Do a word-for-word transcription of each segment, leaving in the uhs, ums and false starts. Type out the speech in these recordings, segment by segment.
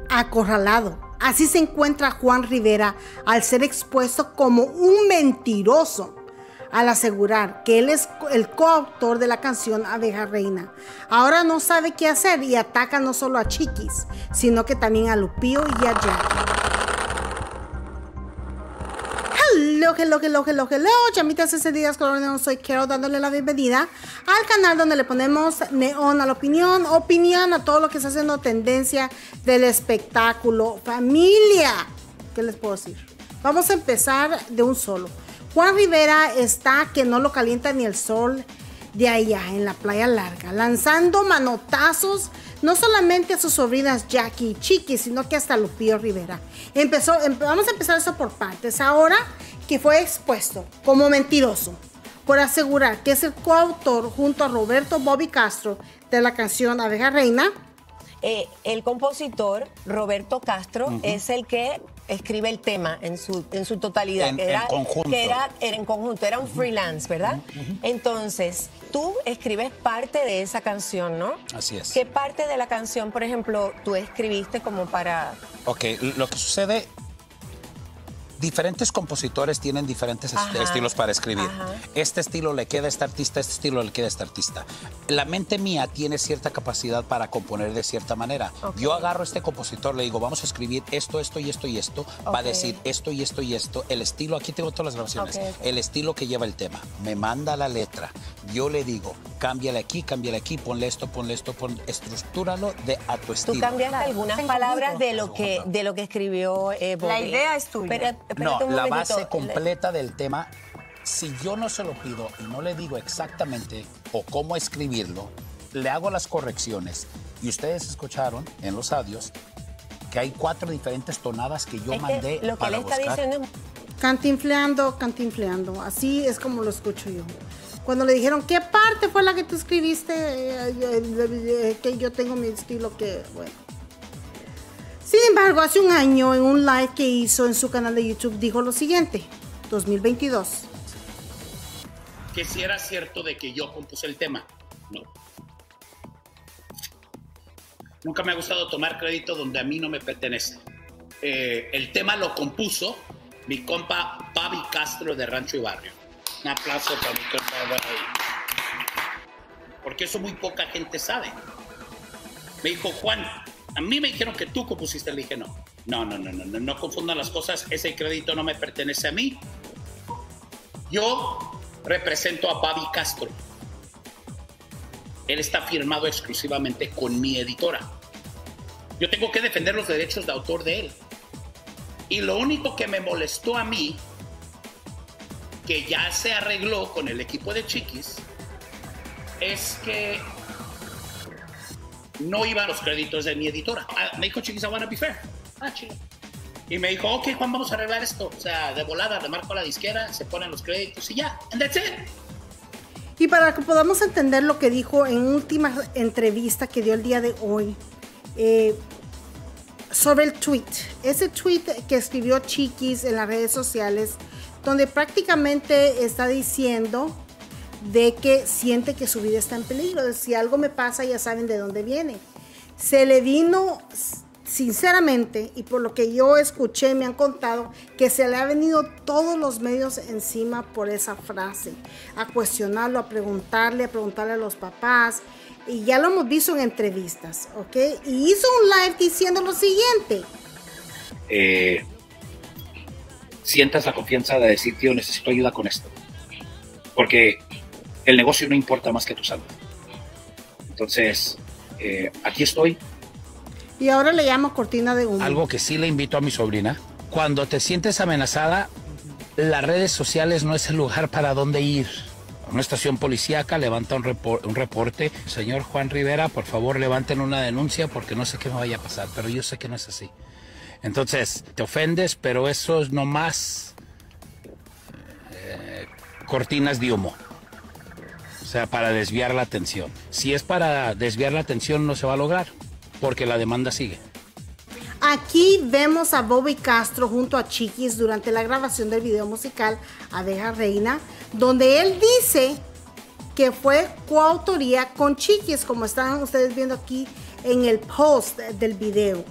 acorralado. Así se encuentra Juan Rivera al ser expuesto como un mentiroso, al asegurar que él es el coautor de la canción Abeja Reina. Ahora no sabe qué hacer y ataca no solo a Chiquis, sino que también a Lupillo y a Jackie. Hello, hello, hello, hello, hello, chamitas encendidas, color neón, soy Carol dándole la bienvenida al canal donde le ponemos neón a la opinión, opinión a todo lo que está haciendo tendencia del espectáculo. Familia, ¿qué les puedo decir? Vamos a empezar de un solo. Juan Rivera está que no lo calienta ni el sol de allá en la playa larga, lanzando manotazos no solamente a sus sobrinas Jackie y Chiquis, sino que hasta a Lupillo Rivera. Empezó, em, vamos a empezar eso por partes. Ahora que fue expuesto como mentiroso por asegurar que es el coautor junto a Roberto Bobby Castro de la canción Abeja Reina. Eh, el compositor Roberto Castro uh-huh. es el que escribe el tema en su, en su totalidad. En, que era, en conjunto. Que era, era en conjunto, era un freelance, ¿verdad? Uh-huh. Entonces, tú escribes parte de esa canción, ¿no? Así es. ¿Qué parte de la canción, por ejemplo, tú escribiste como para...? Ok, lo que sucede... Diferentes compositores tienen diferentes ajá, estilos para escribir. Ajá. Este estilo le queda a este artista, este estilo le queda a este artista. La mente mía tiene cierta capacidad para componer de cierta manera. Okay. Yo agarro a este compositor, le digo, vamos a escribir esto, esto y esto y esto. Okay. Va a decir esto y esto y esto. El estilo, aquí tengo todas las grabaciones. Okay, okay. El estilo que lleva el tema. Me manda la letra. Yo le digo, cámbiale aquí, cámbiale aquí, ponle esto, ponle esto, ponle, estructúralo de a tu estilo. Tú cambiaste algunas palabras de lo que, de lo que escribió eh, Bobby. La idea es tuya. Pero, no, la base completa del tema, si yo no se lo pido y no le digo exactamente o cómo escribirlo, le hago las correcciones. Y ustedes escucharon en los audios que hay cuatro diferentes tonadas que yo es mandé que lo que para él está buscar. diciendo... Cantinfleando, cantinfleando. Así es como lo escucho yo. Cuando le dijeron, ¿qué parte fue la que tú escribiste? Eh, eh, eh, que yo tengo mi estilo que, bueno. Sin embargo, hace un año, en un live que hizo en su canal de YouTube, dijo lo siguiente, dos mil veintidós. Que si era cierto de que yo compuse el tema, no. Nunca me ha gustado tomar crédito donde a mí no me pertenece. Eh, el tema lo compuso mi compa Bobby Castro de Rancho y Barrio. Un aplauso para mi compa Bobby. Porque eso muy poca gente sabe. Me dijo, Juan, a mí me dijeron que tú compusiste. Le dije, no, no, no, no, no, no, no confundan las cosas. Ese crédito no me pertenece a mí. Yo represento a Bobby Castro. Él está firmado exclusivamente con mi editora. Yo tengo que defender los derechos de autor de él. Y lo único que me molestó a mí, que ya se arregló con el equipo de Chiquis, es que no iban los créditos de mi editora. Me dijo Chiquis, I wanna be fair. Ah, chido. Y me dijo, ok, Juan, vamos a arreglar esto. O sea, de volada, le marco a la disquera, se ponen los créditos y ya. And that's it. Y para que podamos entender lo que dijo en última entrevista que dio el día de hoy, eh, sobre el tweet, ese tweet que escribió Chiquis en las redes sociales, donde prácticamente está diciendo de que siente que su vida está en peligro. Si algo me pasa, ya saben de dónde viene. Se le vino, sinceramente, y por lo que yo escuché, me han contado, que se le ha venido todos los medios encima por esa frase, a cuestionarlo, a preguntarle, a preguntarle a los papás, y ya lo hemos visto en entrevistas, ¿ok? Y hizo un live diciendo lo siguiente. Eh, sientas la confianza de decir, tío, necesito ayuda con esto. Porque el negocio no importa más que tu salud. Entonces, eh, aquí estoy. Y ahora le llamo cortina de humo. Algo que sí le invito a mi sobrina. Cuando te sientes amenazada, las redes sociales no es el lugar para donde ir. Una estación policíaca levanta un, repor un reporte. Señor Juan Rivera, por favor, levanten una denuncia porque no sé qué me vaya a pasar, pero yo sé que no es así. Entonces, te ofendes, pero eso es nomás eh, cortinas de humo. O sea, para desviar la atención. Si es para desviar la atención, no se va a lograr, porque la demanda sigue. Aquí vemos a Bobby Castro junto a Chiquis durante la grabación del video musical Abeja Reina, donde él dice que fue coautoría con Chiquis, como están ustedes viendo aquí en el post del video.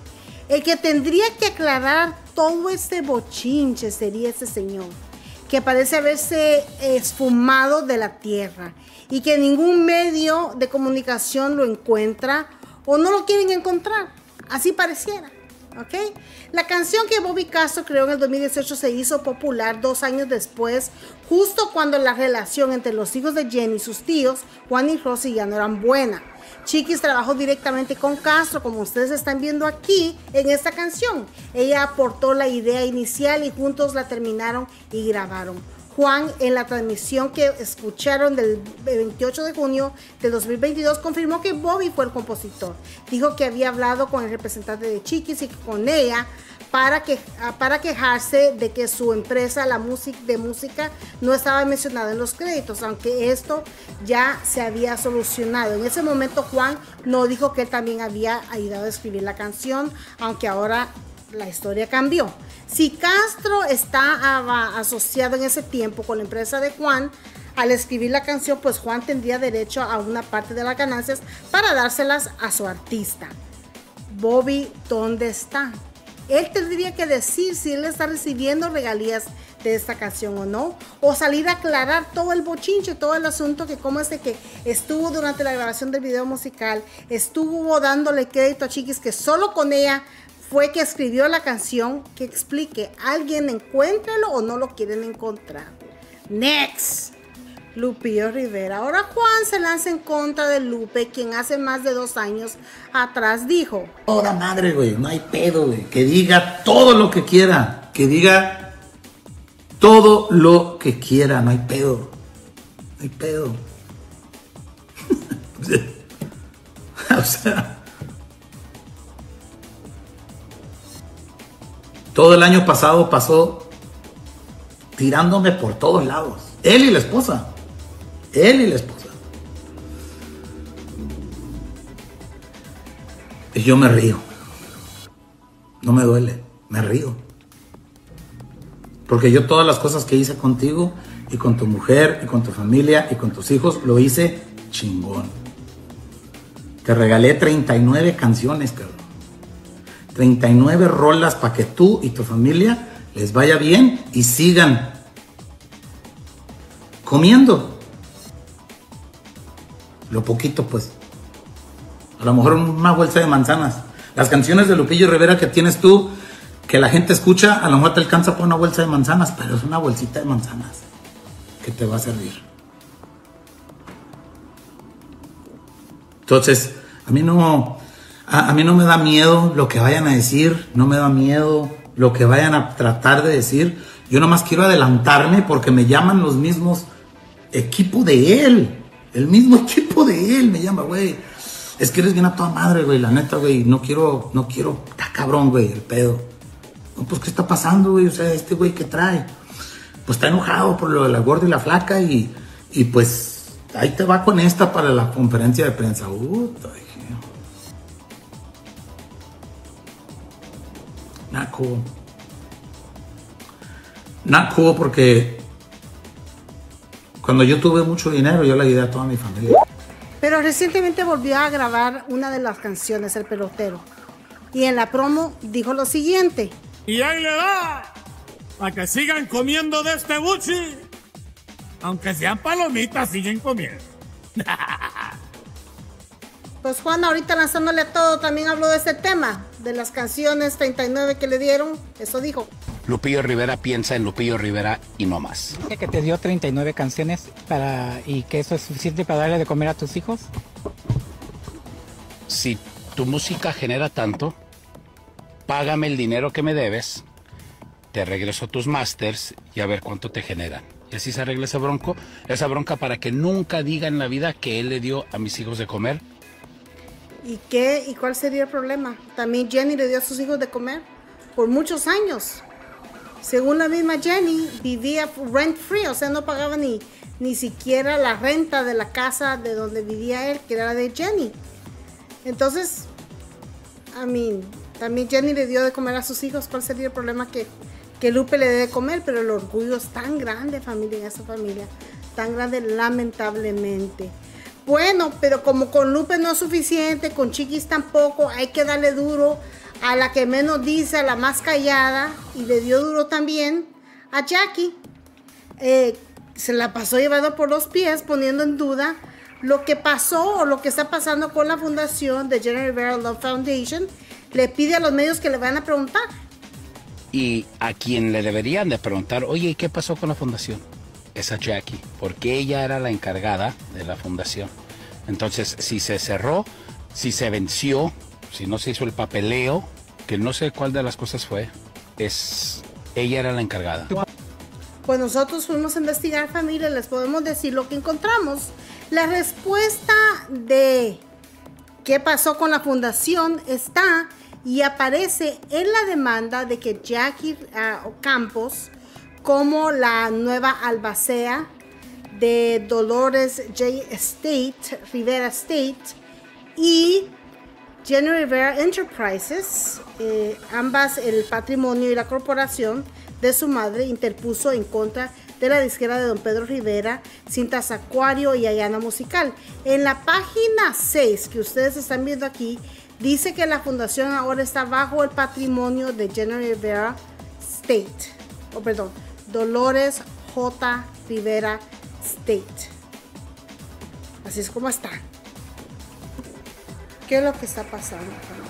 El que tendría que aclarar todo este bochinche sería ese señor, que parece haberse esfumado de la tierra y que ningún medio de comunicación lo encuentra o no lo quieren encontrar. Así pareciera. ¿Ok? La canción que Bobby Castro creó en el dos mil dieciocho se hizo popular dos años después, justo cuando la relación entre los hijos de Jenny y sus tíos, Juan y Rosy, ya no eran buena. Chiquis trabajó directamente con Castro, como ustedes están viendo aquí en esta canción. Ella aportó la idea inicial y juntos la terminaron y grabaron. Juan, en la transmisión que escucharon del veintiocho de junio de dos mil veintidós, confirmó que Bobby fue el compositor. Dijo que había hablado con el representante de Chiquis y con ella para, que, para quejarse de que su empresa, la música de música, no estaba mencionada en los créditos, aunque esto ya se había solucionado. En ese momento Juan no dijo que él también había ayudado a escribir la canción, aunque ahora la historia cambió. Si Castro está asociado en ese tiempo con la empresa de Juan, al escribir la canción, pues Juan tendría derecho a una parte de las ganancias para dárselas a su artista. Bobby, ¿dónde está? Él tendría que decir si él está recibiendo regalías de esta canción o no, o salir a aclarar todo el bochinche, todo el asunto, que como este que estuvo durante la grabación del video musical, estuvo dándole crédito a Chiquis, que solo con ella fue que escribió la canción, que explique. Alguien encuéntralo o no lo quieren encontrar. Next, Lupillo Rivera. Ahora Juan se lanza en contra de Lupe, quien hace más de dos años atrás dijo: Toda madre, güey, no hay pedo, güey. Que diga todo lo que quiera. Que diga todo lo que quiera, no hay pedo. No hay pedo. O sea, todo el año pasado pasó tirándome por todos lados. Él y la esposa. Él y la esposa. Y yo me río. No me duele, me río. Porque yo todas las cosas que hice contigo y con tu mujer y con tu familia y con tus hijos lo hice chingón. Te regalé treinta y nueve canciones, cabrón. treinta y nueve rolas para que tú y tu familia les vaya bien y sigan comiendo. Lo poquito, pues. A lo mejor una bolsa de manzanas. Las canciones de Lupillo Rivera que tienes tú, que la gente escucha, a lo mejor te alcanza por una bolsa de manzanas, pero es una bolsita de manzanas que te va a servir. Entonces, a mí no... A, a mí no me da miedo lo que vayan a decir, no me da miedo lo que vayan a tratar de decir. Yo nomás quiero adelantarme porque me llaman los mismos equipo de él. El mismo equipo de él me llama, güey. Es que eres bien a toda madre, güey, la neta, güey. No quiero, no quiero, está cabrón, güey, el pedo. No, pues, ¿qué está pasando, güey? O sea, este güey, ¿qué trae? Pues está enojado por lo de la gorda y la flaca y, y pues, ahí te va con esta para la conferencia de prensa. Puta, Not cool. Not cool porque cuando yo tuve mucho dinero, yo le ayudé a toda mi familia. Pero recientemente volvió a grabar una de las canciones, El Pelotero. Y en la promo dijo lo siguiente: y ahí le da a que sigan comiendo de este buchi. Aunque sean palomitas, siguen comiendo. Pues Juan, ahorita lanzándole a todo, también habló de ese tema, de las canciones treinta y nueve que le dieron. Eso dijo. Lupillo Rivera piensa en Lupillo Rivera y no más. ¿Que te dio treinta y nueve canciones para, y que eso es suficiente para darle de comer a tus hijos? Si tu música genera tanto, págame el dinero que me debes, te regreso tus masters y a ver cuánto te generan. Y así se arregla esa bronco, esa bronca para que nunca diga en la vida que él le dio a mis hijos de comer. ¿Y qué? ¿Y cuál sería el problema? También Jenny le dio a sus hijos de comer por muchos años. Según la misma Jenny, vivía rent free, o sea, no pagaba ni, ni siquiera la renta de la casa de donde vivía él, que era de Jenny. Entonces, I mean, también Jenny le dio de comer a sus hijos. ¿Cuál sería el problema que, que Lupe le dé de comer? Pero el orgullo es tan grande, familia, en esa familia, tan grande, lamentablemente. Bueno, pero como con Lupe no es suficiente, con Chiquis tampoco, hay que darle duro a la que menos dice, a la más callada, y le dio duro también a Jackie. Eh, se la pasó llevando por los pies, poniendo en duda lo que pasó o lo que está pasando con la fundación de Jenny Rivera Love Foundation. Le pide a los medios que le van a preguntar. Y a quien le deberían de preguntar, oye, ¿qué pasó con la fundación? Es a Jackie, porque ella era la encargada de la fundación. Entonces, si se cerró, si se venció, si no se hizo el papeleo, que no sé cuál de las cosas fue, es ella era la encargada. Pues nosotros fuimos a investigar, familia, les podemos decir lo que encontramos. La respuesta de qué pasó con la fundación está y aparece en la demanda de que Jackie uh, Campos, como la nueva albacea de Dolores J. Estate, Rivera Estate, y Jenny Rivera Enterprises, eh, ambas el patrimonio y la corporación de su madre, interpuso en contra de la disquera de Don Pedro Rivera, Cintas Acuario y Ayana Musical. En la página seis que ustedes están viendo aquí, dice que la fundación ahora está bajo el patrimonio de Jenny Rivera State, o oh, perdón, Dolores J. Rivera State. Así es como está. ¿Qué es lo que está pasando?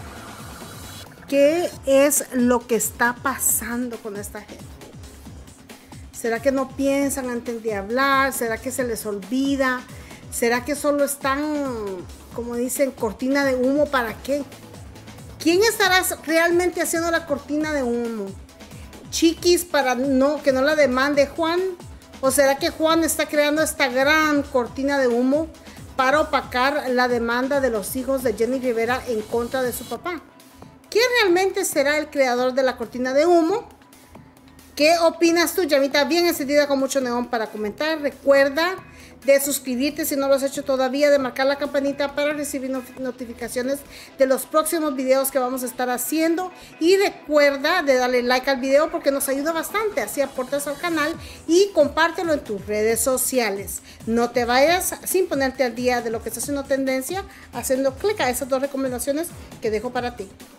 ¿Qué es lo que está pasando con esta gente? ¿Será que no piensan antes de hablar? ¿Será que se les olvida? ¿Será que solo están, como dicen, cortina de humo? ¿Para qué? ¿Quién estará realmente haciendo la cortina de humo? ¿Chiquis para no, que no la demande Juan? ¿O será que Juan está creando esta gran cortina de humo para opacar la demanda de los hijos de Jenny Rivera en contra de su papá? ¿Quién realmente será el creador de la cortina de humo? ¿Qué opinas tú, llamita bien encendida con mucho neón para comentar? Recuerda de suscribirte si no lo has hecho todavía, de marcar la campanita para recibir not notificaciones de los próximos videos que vamos a estar haciendo, y recuerda de darle like al video porque nos ayuda bastante, así aportas al canal, y compártelo en tus redes sociales. No te vayas sin ponerte al día de lo que está haciendo tendencia, haciendo clic a esas dos recomendaciones que dejo para ti.